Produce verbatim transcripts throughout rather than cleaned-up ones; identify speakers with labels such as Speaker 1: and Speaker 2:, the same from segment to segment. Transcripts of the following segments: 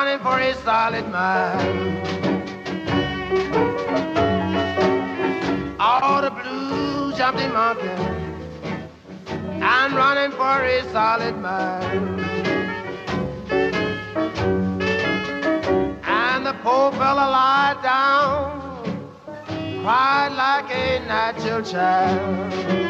Speaker 1: running for a solid mile. All the blues jumped in monkey. I'm running for a solid mile. And the poor fella lied down, cried like a natural child.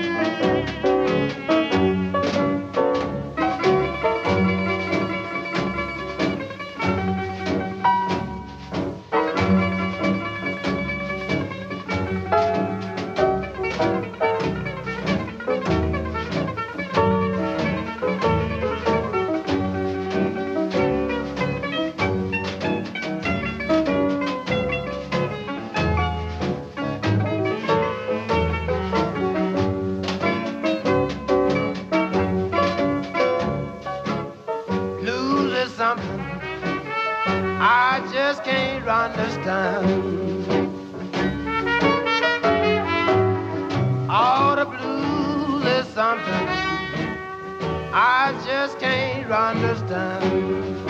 Speaker 1: Something I just can't understand. All the blues is something I just can't understand.